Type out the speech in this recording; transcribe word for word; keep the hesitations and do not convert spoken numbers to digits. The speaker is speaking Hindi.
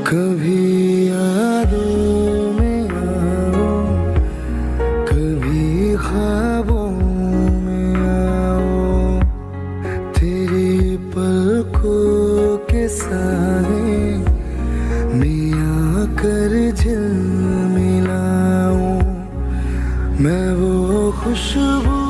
कभी यादों में आओ, कभी ख्वाबों में आओ, तेरी पलकों के साए में आकर झिलमिलाऊं। मैं वो खुशबू